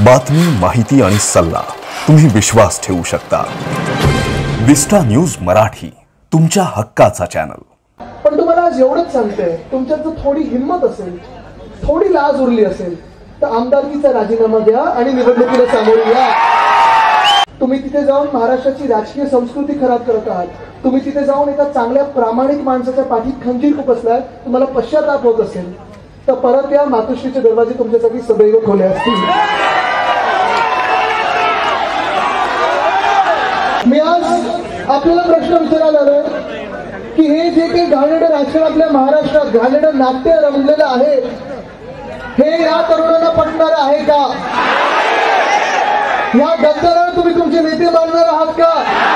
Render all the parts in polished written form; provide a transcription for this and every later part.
बातमी, माहिती आणि सल्ला तुम्ही विश्वास ठेवू शकता। विस्टा न्यूज मराठी, तुमच्या हक्काचा चॅनल। पण तुम्हाला आज एवढंच सांगते, तुमच्यात जर थोडी हिंमत असेल, थोडी लाज उरली असेल तर आमदारकीचा राजीनामा द्या आणि निवडणुकीला सामोरे या। तुम्ही तिथे जाऊन महाराष्ट्राची राजकीय संस्कृती खराब करत आहात। तुम्ही तिथे जाऊन एका चांगल्या प्रामाणिक माणसाच्या पाठीत खंजीर खुपसलाय। तुम्हाला पश्चाताप होत असेल तर परत या, मातोश्रीचे दरवाजे तुमच्यासाठी सदैव खुले असतील। मी आज आपल्याला प्रश्न विचारायला आलोय की हे जे काही घाणेरडं राजकारण आपल्या महाराष्ट्रात, घाणेरडं नाट्य रंगलेलं आहे, हे या तरुणांना पटणार आहे का? या गद्दारांना तुम्ही तुमचे नेते मानणार आहात का?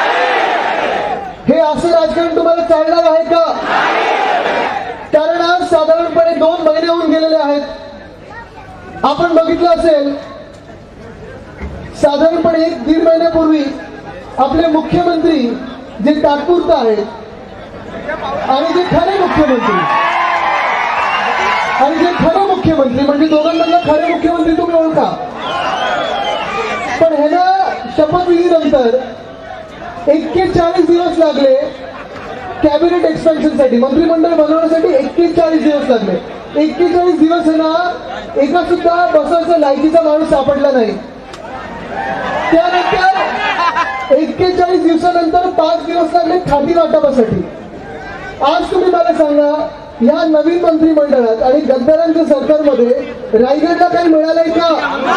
हे असं राजकारण तुम्हाला चालणार आहे का? कारण आज साधारणपणे 2 महिने होऊन गेलेले आहेत। आपण बघितलं असेल, साधारणपणे 1-1.5 महिन्यापूर्वी आपले मुख्यमंत्री जे तात्पुरते आहेत आणि जे खरे मुख्यमंत्री म्हणजे दोघांमधला खरे मुख्यमंत्री तुम्ही ओळखा, पण ह्याला शपथविधीनंतर 41 दिवस लागले कॅबिनेट एक्सपेन्शन साठी, मंत्रिमंडळ बनवण्यासाठी 41 दिवस लागले। 41 दिवस आहे ना, एका सुद्धा बसायचा लायकीचा माणूस सापडला नाही। त्यानंतर 41 दिवसानंतर 5 दिवस लागले खाती वाटपासाठी। आज तुम्ही मला सांगा, या नवीन मंत्रिमंडळात आणि गद्दारांच्या सरकारमध्ये रायगडला काही मिळालंय का?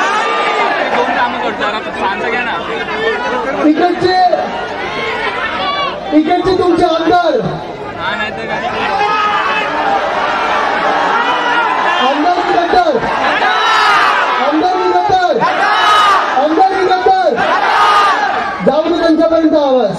इकडचे तुमचे आमदार जाऊ दे त्यांच्यापर्यंत आवाज।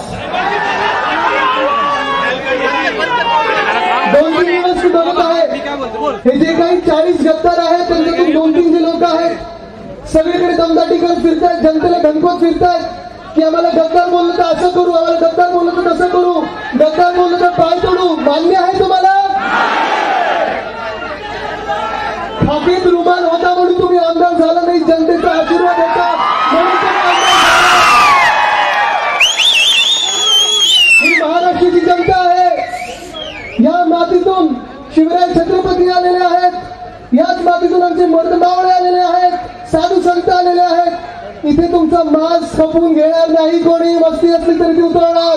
2-3 दिवस बघत आहे, हे जे काही 40 गद्दार आहेत त्यांच्यातून 2-3 जे लोक आहेत सगळीकडे दमदाटी करत फिरतायत, जनतेला धमकवत फिरतायत की आम्हाला गद्दार बोललं तर असं करू, आम्हाला गद्दार बोललं तर तसं करू, गद्दार बोललं तर पाय तोडू। मान्य आहे तुम्हाला? खाकीत रुमाल होता म्हणून तुम्ही आमदार झाला नाही, जनतेचा आशीर्वाद होता म्हणून तुम्ही आमदार झाला। ही महाराष्ट्राची जनता आहे। या मातीतून शिवराय छत्रपती आलेले आहेत, याच मातीतून आमचे मर्दमावळे आलेले आहेत, साधू संत आलेले आहेत। इथे तुमचा मांस खपवून घेणार नाही कोणी, मस्ती असली तरी ती उतरवणार।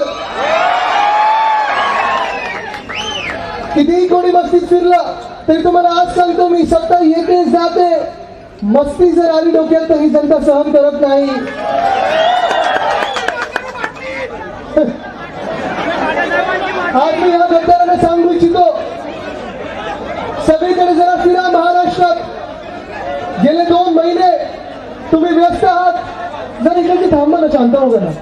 कितीही कोणी मस्तीत फिरलं तरी तुम्हाला आज सांगतो मी, सत्ता येते जाते, मस्ती जर आली डोक्यात तर ही जनता सहन करत नाही। आज मी या गद्दारांना सांगू इच्छितो, सगळीकडे जरा फिरा महाराष्ट्रात। गेले 2 महिने तुम्ही व्यस्त आहात। जर इकडची थांबा ना, शांत हो जरा।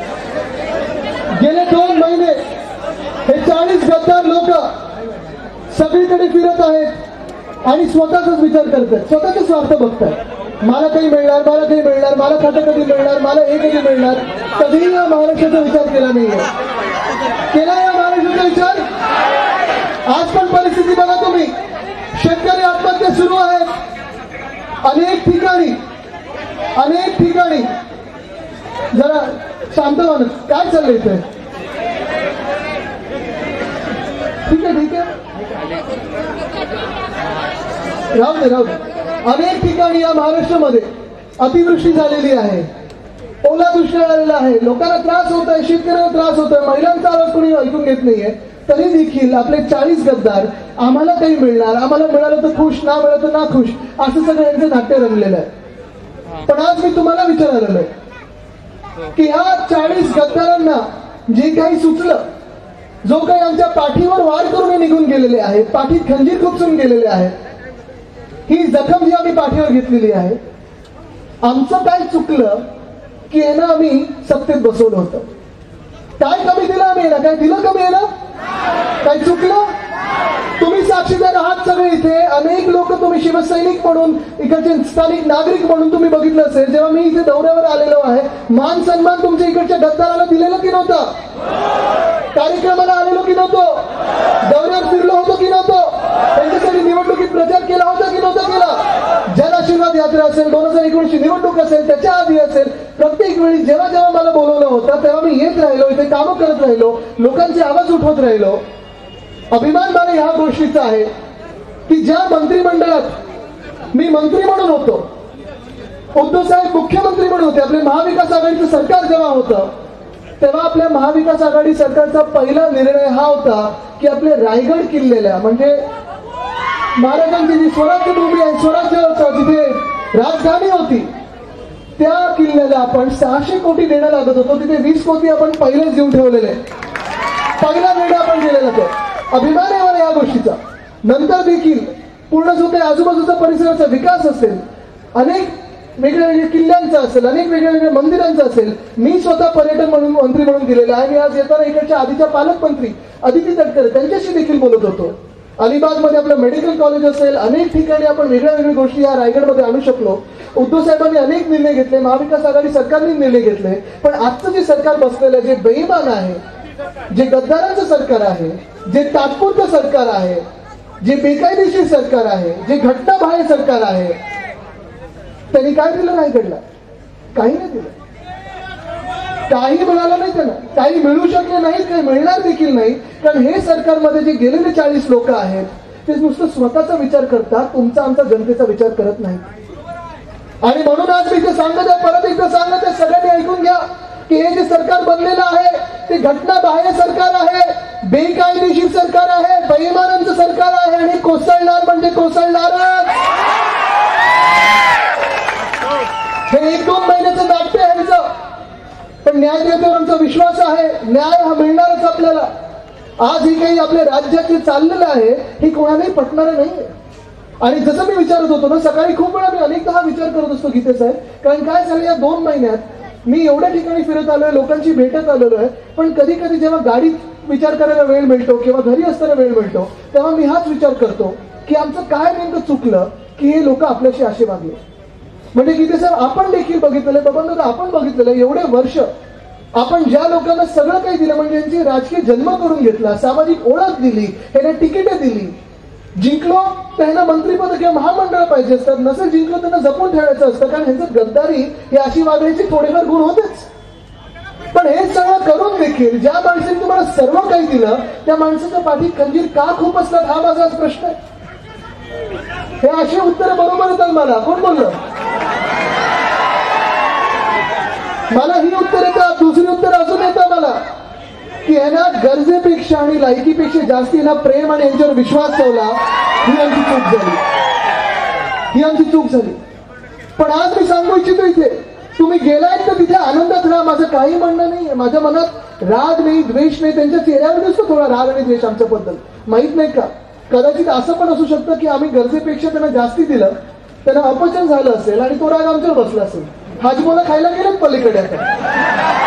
गेले 2 महिने हे 40 गद्दार लोक सगळीकडे फिरत आहेत आणि स्वतःचाच विचार करतात, स्वतःचा स्वार्थ बघतात। मला काही मिळणार, मला काही मिळणार, मला खातं कधी मिळणार, मला हे कधी मिळणार। कधीही या महाराष्ट्राचा विचार केला नाहीये। केला या महाराष्ट्राचा विचार? आज पण परिस्थिती बघा तुम्ही, शेतकरी आत्महत्या सुरू आहेत अनेक ठिकाणी। जरा शांत व्हा, काय चाललंय इथे? ठीक आहे, राहू दे। अनेक ठिकाणी या महाराष्ट्रामध्ये अतिवृष्टी झालेली आहे, ओला दुष्काळ आलेला आहे, लोकांना त्रास होत आहे, शेतकऱ्यांना त्रास होत आहे, महिलांचा आवाज कोणी ऐकून घेत नाहीये। तरी देखील आपले 40 गद्दार आम्हाला काही मिळणार, आम्हाला मिळालं तर खुश, ना मिळालं तर ना खुश, असं सगळं यांचं नाट्य रंगलेलं आहे। पण आज मी तुम्हाला विचारायला की ह्या 40 गद्दारांना जे काही सुचलं, जो काही आमच्या पाठीवर वार करून निघून गेलेले आहेत, पाठीत खंजीर खुपसून गेलेले आहेत, ही जखम जी आम्ही पाठीवर घेतलेली आहे, आमचं काय चुकलं की यांना आम्ही सत्तेत बसवलं होतं? काय कमी दिलं आम्ही यांना? काय दिलं कमी यांना? काय चुकलं? तुम्ही साक्षीदार आहात सगळे इथे। अनेक लोक तुम्ही शिवसैनिक म्हणून, इकडचे स्थानिक नागरिक म्हणून तुम्ही बघितलं असेल, जेव्हा मी इथे दौऱ्यावर आलेलो आहे, मान सन्मान तुमच्या इकडच्या गद्दाराला दिलेलं की नव्हतं? कार्यक्रमाला आलेलो की नव्हतो? दौऱ्यावर फिरलो होतो की नव्हतो? त्यांच्यासाठी निवडणुकीत प्रचार केला होता की नव्हता केला? जनाशील आशीर्वाद यात्रा असेल, 2019 निवडणूक असेल, त्याच्या आधी असेल, प्रत्येक वेळी जेव्हा जेव्हा मला बोलवलं होतं तेव्हा मी येत राहिलो, इथे कामं करत राहिलो, लोकांचे आवाज उठवत राहिलो. अभिमान मला ह्या गोष्टीचा आहे की ज्या मंत्रिमंडळात मी मंत्री म्हणून होतो, उद्धव साहेब मुख्यमंत्री म्हणून होते, आपले महाविकास आघाडीचं सरकार जेव्हा होतं तेव्हा आपल्या महाविकास आघाडी सरकारचा पहिला निर्णय हा होता की आपले रायगड किल्ल्याला, म्हणजे महाराजांची जी स्वराज्य भूमी आहे, स्वराज्य जिथे राजधानी होती, त्या किल्ल्याला आपण 600 कोटी देणं लागत होतो. तिथे 20 कोटी आपण पहिलेच देऊन ठेवलेले, पहिला निर्णय आपण केलेला. तो अभिमान आहे मला या गोष्टीचा. नंतर देखील पूर्ण जो काही आजूबाजूचा परिसराचा विकास असेल, अनेक वेगळ्या वेगळ्या किल्ल्यांचा असेल, अनेक वेगळ्या वेगळ्या मंदिरांचा असेल, मी स्वतः पर्यटन म्हणून मंत्री म्हणून गेलेला आहे. मी आज येताना इकडच्या आधीच्या पालकमंत्री अदिती तटकरे त्यांच्याशी देखील बोलत होतो. अलिबागमध्ये आपलं मेडिकल कॉलेज असेल, अनेक ठिकाणी आपण वेगळ्या वेगळ्या गोष्टी या रायगडमध्ये आणू शकलो. उद्धव साहेबांनी अनेक निर्णय घेतले, महाविकास आघाडी सरकारने निर्णय घेतले. पण आजचं जे सरकार बसलेलं, जे बेईमान आहे, जे गद्दारांचं सरकार आहे, जे तात्पुरतं सरकार आहे, जे बेकायदेशीर सरकार आहे, जे घटनाबाह्य सरकार आहे, त्यांनी काय दिलं रायगडला? काही नाही दिलं. काही मिळालं नाही त्यांना, काही मिळू शकले नाहीत, काही मिळणार देखील नाही. कारण हे सरकारमध्ये जे गेलेले 40 लोक आहेत ते नुसतं स्वतःचा विचार करतात, तुमचा आमचा जनतेचा विचार करत नाही. आणि म्हणून आज मी ते सांगत आहे, परत एकदा सांगत आहे, सगळ्यांनी ऐकून घ्या की हे जे सरकार बनलेलं आहे ते घटनाबाह्य सरकार आहे, बेकायदेशीर सरकार आहे, बेईमानांचं सरकार आहे आणि कोसळणार म्हणजे कोसळणारच. हे 1-2 महिन्याचं नाट्य आहे ह्याचं, पण न्यायदेवतेवर आमचा विश्वास आहे. न्याय हा मिळणारच आपल्याला. आज ही काही आपल्या राज्यात जे चाललेलं आहे हे कोणालाही पटणारं नाही. आणि जसं मी विचारत होतो ना सकाळी, खूप वेळा मी अनेकदा हा विचार करत असतो गीते साहेब, कारण काय झालं या 2 महिन्यात मी एवढ्या ठिकाणी फिरत आलोय, लोकांची भेटत आलेलो आहे, पण कधी कधी जेव्हा गाडीत विचार करायला वेळ मिळतो किंवा घरी असताना वेळ मिळतो तेव्हा मी हाच विचार करतो की आमचं काय नेमकं चुकलं की हे लोक आपल्याशी असे वागले. म्हणजे गीते साहेब आपण देखील बघितलेलं, बाबा आपण बघितलेलं, एवढे वर्ष आपण ज्या लोकांना सगळं काही दिलं, म्हणजे यांची राजकीय जन्म करून घेतला, सामाजिक ओळख दिली, ह्यांना तिकीटे दिली, जिंकलो त्यांना मंत्रिपद किंवा महामंडळ पाहिजे असतात, नसेल जिंकलो त्यांना जपून ठेवायचं असतं, कारण ह्यांचं गद्दारी ही अशी वागण्याची थोडेफार गुण होतेच. पण हे सगळं करून देखील ज्या माणसाने तुम्हाला सर्व काही दिलं त्या माणसाच्या पाठीत खंजीर का खूप असतात हा माझा प्रश्न आहे. हे अशी उत्तर बरोबर येतात मला. कोण बोललं? मला ही उत्तर येतात. दुसरी उत्तर अजून येतं मला की यांना गरजेपेक्षा आणि लायकीपेक्षा जास्त यांना प्रेम आणि यांच्यावर विश्वास ठेवला, ही आमची चूक झाली, ही आमची चूक झाली. पण आज मी सांगू इच्छितो, इथे तुम्ही गेलात तर तिथे आनंदात राहा, माझं काही म्हणणं नाही. माझ्या मनात राग नाही, द्वेष नाही. त्यांच्या चेहऱ्यावर दिसतो थोडा राग आणि द्वेष आमच्याबद्दल, माहित नाही का? कदाचित असं पण असू शकतं की आम्ही गरजेपेक्षा त्यांना जास्ती दिलं, त्यांना अपचन झालं असेल आणि तो राग आमच्यावर बसला असेल. हाजमोला खायला गेलेत पलीकडे आता.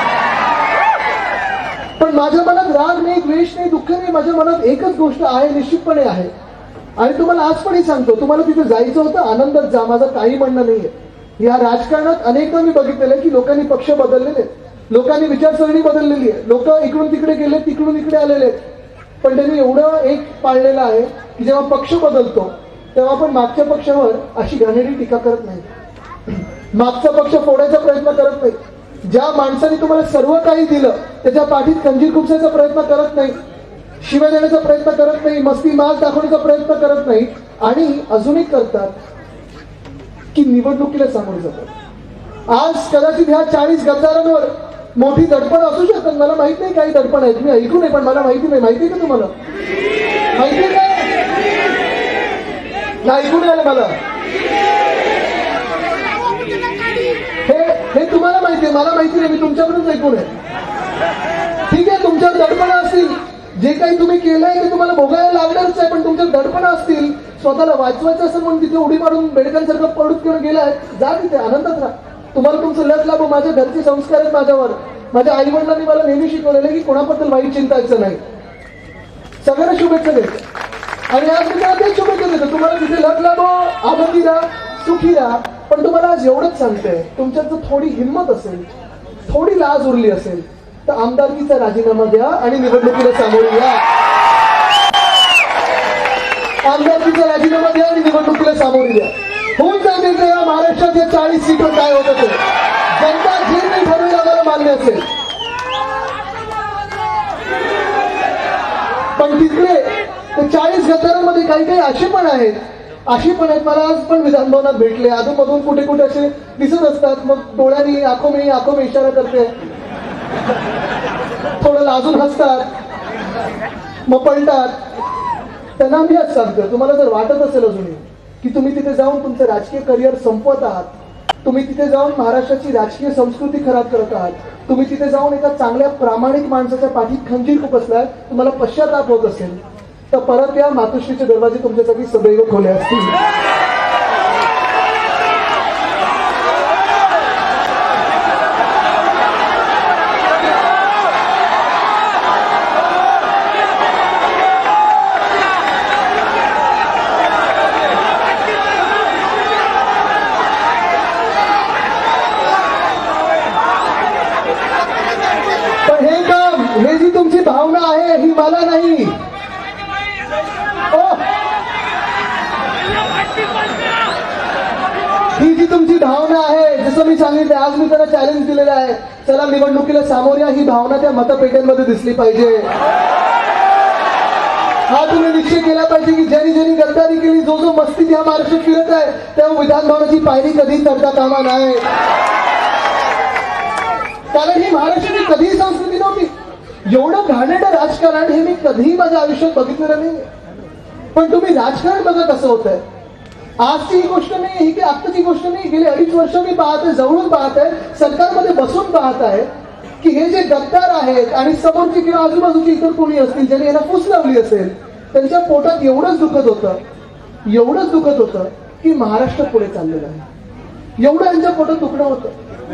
पण माझ्या मनात राग नाही, द्वेष नाही, दुःख नाही. माझ्या मनात एकच गोष्ट आहे, निश्चितपणे आहे, आणि तुम्हाला आज पण सांगतो, तुम्हाला तिथे जायचं होतं, आनंदात जा, माझं काही म्हणणं नाहीये. या राजकारणात अनेकदा मी बघितलेलं की लोकांनी पक्ष बदललेले, लोकांनी विचारसरणी बदललेली आहे, लोक इकडून तिकडे गेले, तिकडून इकडे आलेले. पण त्यांनी एवढं एक पाळलेलं आहे की जेव्हा पक्ष बदलतो तेव्हा आपण मागच्या पक्षावर अशी घाणेरडी टीका करत नाही, मागचा पक्ष फोडायचा प्रयत्न करत नाही. ज्या माणसाने तुम्हाला सर्व काही दिलं त्याच्या पाठीत खंजीर खुपसायचा प्रयत्न करत नाही, शिव्या देण्याचा प्रयत्न करत नाही, मस्ती माल दाखवण्याचा प्रयत्न करत नाही. आणि अजूनही करतात की निवडणुकीला सामोरे जातात. आज कदाचित ह्या 40 गद्दारांवर मोठी दडपण असू शकतात, मला माहित नाही काही दडपण आहेत, मी ऐकू नये, पण मला माहिती नाही. माहिती का तुम्हाला? माहिती काय? ऐकू नाही आलं मला. हे तुम्हाला माहिती आहे, मला माहिती नाही, मी तुमच्याकडूनच ऐकू नये. ठीक आहे, तुमच्यावर दडपण असतील, जे काही तुम्ही केलंय ते तुम्हाला भोगायला लागणारच आहे, पण तुमच्यात दडपण असतील, स्वतःला वाचवायचं असेल म्हणून तिथे उडी मारून बेडकांसारखं पडून घेऊन गेलाय, जा तिथे आनंदात राहा. तुम्हाला तुमचं लस लाभो. माझ्या घरचे संस्कार आहेत माझ्यावर. माझ्या आई वडिलांनी मला नेहमी शिकवलेलं की कोणाबद्दल वाईट चिंतायचं नाही. सगळ्यांना शुभेच्छा देतो आणि आज मी त्याला शुभेच्छा देतो. तुम्हाला तिथे लस लाभो, आनंदी राहा, सुखी राहा. पण तुम्हाला आज एवढंच सांगते, तुमच्यात जर थोडी हिंमत असेल, थोडी लाज उरली असेल तर आमदारकीचा राजीनामा द्या आणि निवडणुकीला सामोरे या. आमदारकीचा राजीनामा द्या आणि निवडणुकीला सामोरे द्या. होऊन जाते ते या महाराष्ट्राच्या 40 सीटवर काय होतं ते जनता जे काही ठरवेल आम्हाला मान्य असेल. पण तिकडे ते 40 गद्दारांमध्ये काही काही असे पण आहेत मला आज पण विधान भवनात भेटले. अधूनमधून कुठे कुठे असे दिसत असतात. मग डोळ्यांनी आखो में इशारा करते, थोडं लाजून हसतात, मग पळतात. त्यांना मी आज सांगतो, तुम्हाला जर वाटत असेल अजूनही की तुम्ही तिथे जाऊन तुमचं राजकीय करिअर संपवत आहात, तुम्ही तिथे जाऊन महाराष्ट्राची राजकीय संस्कृती खराब करत आहात, तुम्ही तिथे जाऊन एका चांगल्या प्रामाणिक माणसाच्या पाठीत खंजीर खुपसलाय, तुम्हाला पश्चाताप होत असेल तर परत या मातोश्रीचे दरवाजे तुमच्यासाठी सदैव खुले असतील. पण हे काम, हे जी तुमची भावना आहे ही मला नाही, ही जी तुमची भावना आहे, जसं मी सांगितलं आज मी त्यांना चॅलेंज दिलेलं आहे, चला निवडणुकीला सामोरे या, ही भावना त्या मतपेट्यांमध्ये दिसली पाहिजे. हा तुम्ही निश्चय केला पाहिजे की ज्यांनी गद्दारी केली, जो मस्ती ह्या महाराष्ट्रात फिरत आहे, त्या विधान भवनाची पायरी कधी चढता कामा नाही. कारण ही महाराष्ट्राची कधीही संस्कृती नव्हती. एवढं घाणेरडं राजकारण हे मी कधीही माझ्या आयुष्यात बघितलेलं नाही. पण तुम्ही राजकारण बघा कसं होतंय. आजची ही गोष्ट नाही, ही की आत्ताची गोष्ट नाही, गेली 2.5 वर्ष मी पाहतोय, जवळून पाहत आहे, सरकारमध्ये बसून पाहत आहे की हे जे गद्दार आहेत आणि समोरची किंवा आजूबाजूची इतर कोणी असतील ज्यांनी यांना फूस लावली असेल, त्यांच्या पोटात एवढंच दुखत होतं की महाराष्ट्र पुढे चाललेलं आहे. एवढं त्यांच्या पोटात दुखणं होतं.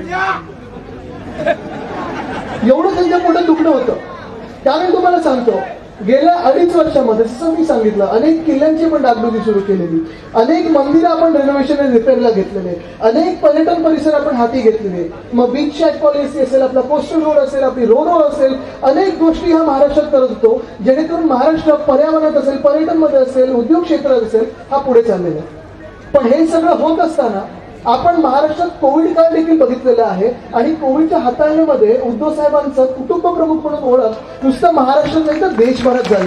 कारण तुम्हाला सांगतो, गेल्या 2.5 वर्षामध्ये जसं मी सांगितलं, अनेक किल्ल्यांची पण डागडुजी सुरू केलेली, अनेक मंदिरं आपण रेनोव्हेशन आणि रिपेअरला घेतलेले, अनेक पर्यटन परिसर आपण हाती घेतलेले. मग बीच शॅक पॉलिसी असेल, आपला कोस्टल रोड असेल, आपली रोड असेल, अनेक गोष्टी ह्या महाराष्ट्रात करत होतो, जेणेकरून महाराष्ट्र पर्यावरणात असेल, पर्यटनमध्ये असेल, उद्योग क्षेत्रात असेल, हा पुढे चाललेला आहे. पण हे सगळं होत असताना आपण महाराष्ट्रात कोविड काळ देखील बघितलेला आहे आणि कोविडच्या हाताळणीमध्ये उद्धव साहेबांचं कुटुंब प्रमुख म्हणून ओळख नुसतं महाराष्ट्रात नाही तर देशभरात झाली.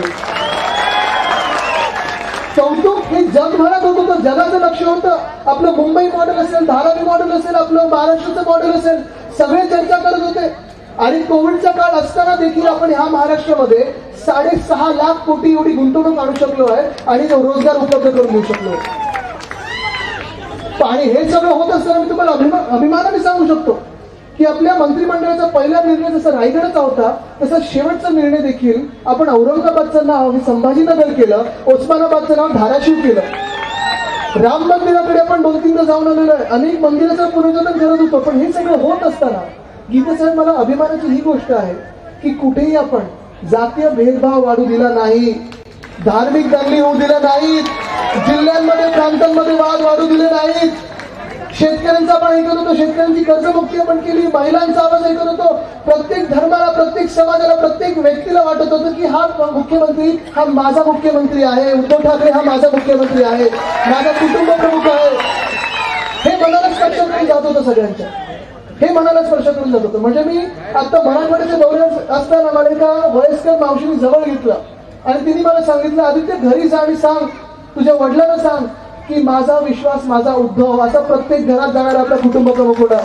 कौतुक हे जगभरात होत होतं, जगाचं लक्ष होतं. आपलं मुंबई मॉडेल असेल, धारावी मॉडेल असेल, आपलं महाराष्ट्राचं मॉडेल असेल, सगळे चर्चा करत होते. आणि कोविडचा काळ असताना देखील आपण ह्या महाराष्ट्रामध्ये 6.5 लाख कोटी एवढी गुंतवणूक आणू शकलो आहे आणि रोजगार उपलब्ध करून देऊ शकलो. आणि हे सगळं होत असताना मी तुम्हाला अभिमानाने सांगू शकतो की आपल्या मंत्रिमंडळाचा पहिला निर्णय जसा रायगडचा होता, तसा शेवटचा निर्णय देखील आपण औरंगाबादचं नाव हे संभाजीनगर केलं, ओस्मानाबादचं नाव धाराशिव केलं. राम मंदिराकडे आपण 2-3दा जाऊन आलेलो आहे, अनेक मंदिराचं पुनरुज्जीवन करत होतो. पण हे सगळं होत असताना गीते साहेब, मला अभिमानाची ही गोष्ट आहे की कुठेही आपण जातीय भेदभाव वाढू दिला नाही, धार्मिक दंगली होऊ दिल्या नाहीत, जिल्ह्यांमध्ये प्रांतांमध्ये वाद वाढू दिले नाहीत. शेतकऱ्यांचा आपण ऐकत होतो, शेतकऱ्यांची कर्जमुक्ती आपण केली, महिलांचा आवाज ऐकत होतो. प्रत्येक धर्माला, प्रत्येक समाजाला, प्रत्येक व्यक्तीला वाटत होतं की हा मुख्यमंत्री हा माझा मुख्यमंत्री आहे, उद्धव ठाकरे हा माझा मुख्यमंत्री आहे, माझा कुटुंब प्रमुख आहे. हे मनाला स्पर्श करून जात होतं सगळ्यांच्या, हे मनाला स्पर्श करून जात होतं. म्हणजे मी आता मराठवाड्याच्या दौऱ्यात असताना मला एका वयस्कर मावशीने जवळ घेतलं आणि तिने मला सांगितलं, आदित्य घरी जा आणि सांग, तुझ्या वडिलांना सांग की माझा विश्वास माझा उद्धव, असा प्रत्येक घरात जाणारा आपला कुटुंब प्रमुख होता.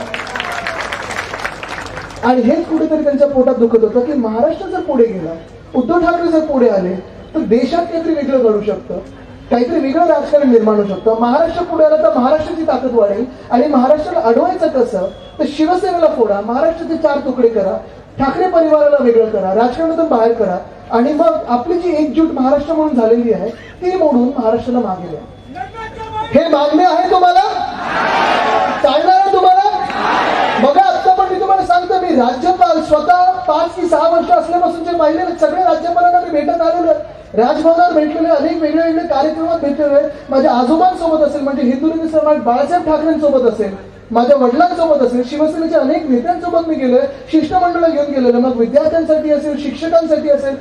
आणि हेच कुठेतरी त्यांच्या पोटात दुखत होतं की महाराष्ट्र जर पुढे गेला, उद्धव ठाकरे जर पुढे आले तर देशात काहीतरी वेगळं घडू शकतं, काहीतरी वेगळं राजकारण निर्माण होऊ शकतं. महाराष्ट्र पुढे आला तर महाराष्ट्राची ताकद वाढेल. आणि महाराष्ट्राला अडवायचं कसं तर शिवसेनेला फोडा, महाराष्ट्राचे 4 तुकडे करा, ठाकरे परिवाराला वेगळं करा, राजकारणातून बाहेर करा आणि मग आपली जी एकजूट महाराष्ट्र म्हणून झालेली आहे ती मोडून महाराष्ट्राला मागे द्या. हे मागणे आहे तुम्हाला, चालणार आहे तुम्हाला. बघा, आता पण मी तुम्हाला सांगतो, मी राज्यपाल स्वतः 5 की 6 वर्ष असल्यापासूनचे पाहिले सगळे राज्यपालांना मी भेटत आलेलो आहे, राजभवनात भेटलेले, अनेक वेगळे वेगळे कार्यक्रमात भेटलेले. माझ्या आजोबांसोबत असेल, म्हणजे हिंदू समाज बाळासाहेब ठाकरेंसोबत असेल, माझ्या वडिलांसोबत असेल, शिवसेनेच्या अनेक नेत्यांसोबत मी गेलोय, शिष्टमंडळ घेऊन गेलेलं. मग विद्यार्थ्यांसाठी असेल, शिक्षकांसाठी असेल,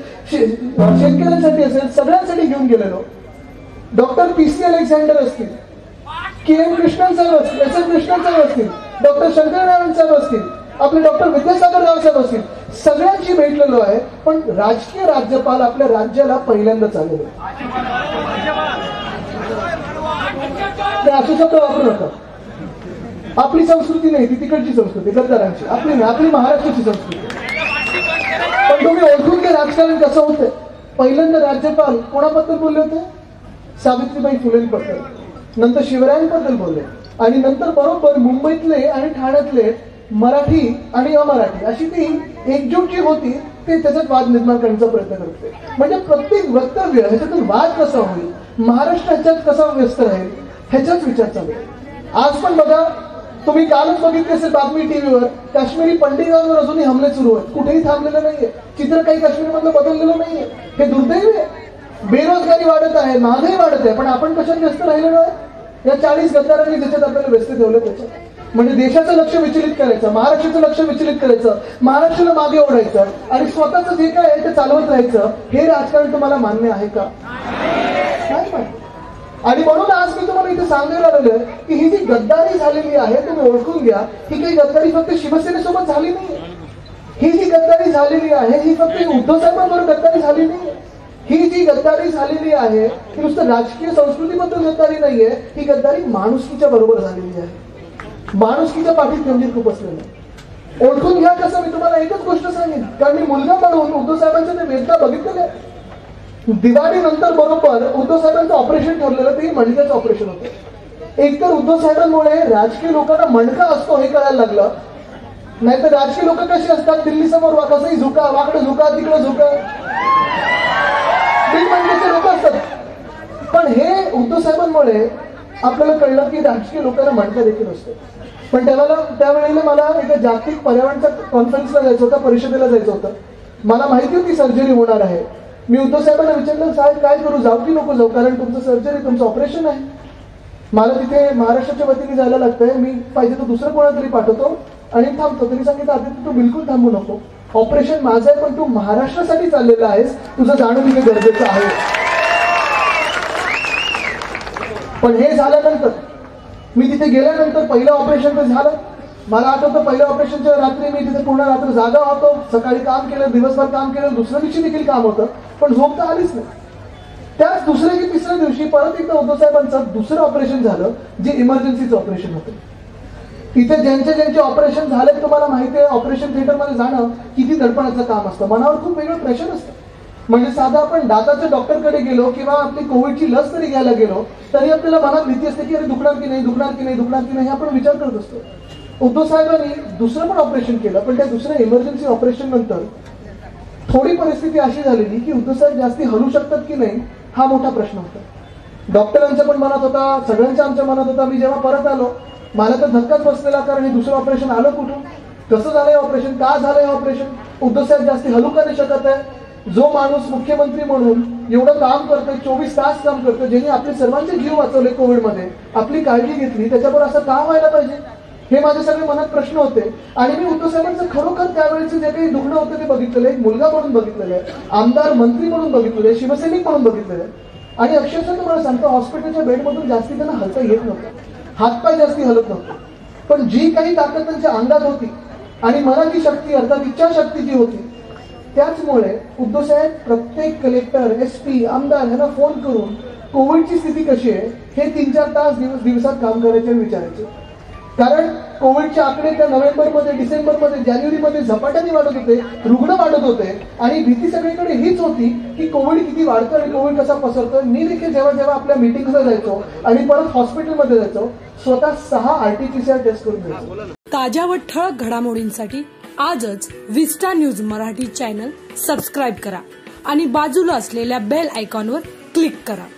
शेतकऱ्यांसाठी असेल, सगळ्यांसाठी घेऊन गेलेलो. डॉक्टर PC अलेक्झांडर असतील KM कृष्णन साहेब असतील, SS कृष्णन साहेब असतील, डॉक्टर शंकरनारायण साहेब असतील, आपले डॉक्टर विद्यासागर राव साहेब असतील, सगळ्यांशी भेटलेलो आहे. पण राजकीय राज्यपाल आपल्या राज्याला पहिल्यांदाच आलेले. ते असे शब्द वापरू नका. आपली संस्कृती नाही, ती तिकडची संस्कृती, गद्दारांची. आपली नाही, आपली महाराष्ट्राची संस्कृती. पण तुम्ही ओळखून घ्या राजकारण कसं होतं. पहिल्यांदा राज्यपाल कोणाबद्दल बोलले होते? सावित्रीबाई फुलेंबद्दल. नंतर शिवरायांबद्दल बोलले आणि नंतर बरोबर मुंबईतले आणि ठाण्यातले मराठी आणि अमराठी अशी ती एकजूट जी होती ते त्याच्यात वाद निर्माण करण्याचा प्रयत्न करते. म्हणजे प्रत्येक वक्तव्य ह्याच्यातून वाद कसा होईल, महाराष्ट्र ह्याच्यात कसा व्यस्त राहील ह्याचाच विचार चालू आहे. आज पण बघा, तुम्ही कालच बघितले असेल बातमी टीव्हीवर, काश्मीरी पंडितांवर अजूनही हमले सुरू आहेत. कुठेही थांबलेलं नाहीये. चित्र काही काश्मीरमधलं बदललेलं नाहीये. हे दुर्दैव आहे. बेरोजगारी वाढत आहे, महागाई वाढत आहे, पण आपण कशात व्यस्त राहिलेलो आहे? या 40 गद्दारांनी ज्याच्यात आपल्याला व्यस्त ठेवलं त्याच्यात. म्हणजे देशाचं लक्ष विचलित करायचं, महाराष्ट्राचं लक्ष विचलित करायचं, महाराष्ट्राला मागे ओढायचं आणि स्वतःचं जे काय आहे ते चालवत राहायचं. हे राजकारण तुम्हाला मान्य आहे का? नाही मान्य. आणि म्हणून आज मी तुम्हाला इथे सांगायला आलेलं की ही जी गद्दारी झालेली आहे तुम्ही ओळखून घ्या. ही काही गद्दारी फक्त शिवसेनेसोबत झाली नाही. ही जी गद्दारी झालेली आहे ही फक्त उद्धव साहेबांबरोबर गद्दारी झाली नाही. ही जी गद्दारी झालेली आहे ही नुसतं राजकीय संस्कृतीबद्दल गद्दारी नाहीये, ही गद्दारी माणुसकीच्या बरोबर झालेली आहे. माणुसकीच्या पाठीत खंजीर खुपसलेलं आहे. ओळखून घ्या कसं. मी तुम्हाला एकच गोष्ट सांगेन, कारण मी मुलगा म्हणून उद्धव साहेबांचे ते वेदना बघितलेले आहे. दिवाळी नंतर बरोबर उद्धव साहेबांचं ऑपरेशन ठरलेलं ते मणक्याचं ऑपरेशन होतं. एकतर उद्धव साहेबांमुळे राजकीय लोकांना मणका असतो हे कळायला लागलं. नाहीतर राजकीय लोक कशी असतात, दिल्ली समोर कसंही झुका, वाकडं झुका, तिकडं झुका, बिनमणक्याचे लोक असतात. पण हे उद्धव साहेबांमुळे आपल्याला कळलं की राजकीय लोकांना मणका देखील असतो. पण त्यावेळेला मला एका जागतिक पर्यावरणच्या कॉन्फरन्सला जायचं होतं, परिषदेला जायचं होतं. मला माहिती होती सर्जरी होणार आहे. मी उद्धव साहेबांना विचारलं, साहेब काय करू, जाऊ की नको जाऊ, कारण तुमचं सर्जरी, तुमचं ऑपरेशन आहे. मला तिथे महाराष्ट्राच्या वतीने जायला लागतंय. मी पाहिजे तर दुसरं कोणातरी पाठवतो आणि थांबतो. त्यांनी सांगितलं, आधी तू बिलकुल थांबू नको, ऑपरेशन माझं आहे, पण तू महाराष्ट्रासाठी चाललेला आहेस, तुझं जाणून घेणं गरजेचं आहे. पण हे झाल्यानंतर मी तिथे गेल्यानंतर पहिलं ऑपरेशन तर झालं. मला आठवतं पहिल्या ऑपरेशनच्या रात्री मी तिथे पूर्ण रात्र जागा होतो. सकाळी काम केलं, दिवसभर काम केलं, दुसऱ्या दिवशी देखील काम होतं, पण झोप तर आलीच नाही. त्याच दुसऱ्या की तिसऱ्या दिवशी परत एकदा उद्धव साहेबांचं दुसरं ऑपरेशन झालं, जे इमर्जन्सीचं ऑपरेशन होतं. इथे ज्यांचे ऑपरेशन झाले तुम्हाला माहिती आहे, ऑपरेशन थिएटरमध्ये जाणं किती दडपणाचं काम असतं. मनावर खूप वेगळं प्रेशर असतं. म्हणजे साधा आपण दाताच्या डॉक्टरकडे गेलो किंवा आपली कोविडची लस तरी घ्यायला गेलो तरी आपल्याला मनात भीती असते की अरे दुखणार की नाही, दुखणार की नाही, दुखणार की नाही, हे आपण विचार करत असतो. उद्धव साहेबांनी दुसरं पण ऑपरेशन केलं, पण त्या दुसऱ्या इमर्जन्सी ऑपरेशन नंतर थोडी परिस्थिती अशी झालेली की उद्धव साहेब जास्ती हलू शकतात की नाही हा मोठा प्रश्न होता. डॉक्टरांच्या पण मनात होता, सगळ्यांच्या आमच्या मनात होता. मी जेव्हा परत आलो मला तर धक्काच बसलेला, कारण हे दुसरं ऑपरेशन आलं कुठून, कसं झालंय ऑपरेशन, का झालंय ऑपरेशन, उद्धव साहेब जास्ती हलू का नाही शकत आहे. जो माणूस मुख्यमंत्री म्हणून एवढं काम करतोय, 24 तास काम करतोय, ज्यांनी आपले सर्वांचे जीव वाचवले कोविडमध्ये, आपली काळजी घेतली, त्याच्यावर असं का व्हायला पाहिजे, हे माझ्या सगळे मनात प्रश्न होते. आणि मी उद्धव साहेबांचं खरोखर त्यावेळेचं जे काही दुखणं होतं ते बघितलेलं आहे. एक मुलगा म्हणून बघितलेलं आहे, आमदार मंत्री म्हणून बघितलेलं आहे, शिवसैनिक म्हणून बघितलेलं आहे. आणि अक्षरशः तुम्हाला सांगतो, हॉस्पिटलच्या बेडमधून जास्ती त्यांना हलता येत नव्हतं, हातपाय जास्ती हलत नव्हते. पण जी काही ताकद त्यांच्या अंगात होती आणि मनाची शक्ती अर्थात इच्छाशक्ती जी होती, त्याचमुळे उद्धव साहेब प्रत्येक कलेक्टर, SP, आमदार यांना फोन करून कोविडची स्थिती कशी आहे हे 3-4 तास दिवसात काम करायचे आणि विचारायचे. कारण कोविडचे आकडे त्या नोव्हेंबरमध्ये, डिसेंबरमध्ये, जानेवारीमध्ये झपाट्याने वाढत होते, रुग्ण वाढत होते आणि भीती सगळीकडे हीच होती की कोविड किती वाढतं आणि कोविड कसा पसरतोय. मी देखील जेव्हा आपल्या मीटिंगला जायचो आणि परत हॉस्पिटलमध्ये जायचो, स्वतः 6 RT-PCR टेस्ट करून घ्यायचो. ताज्या व ठळक घडामोडींसाठी आजच Vista News Marathi channel subscribe करा आणि बाजूला असलेल्या बेल आयकॉनवर क्लिक करा.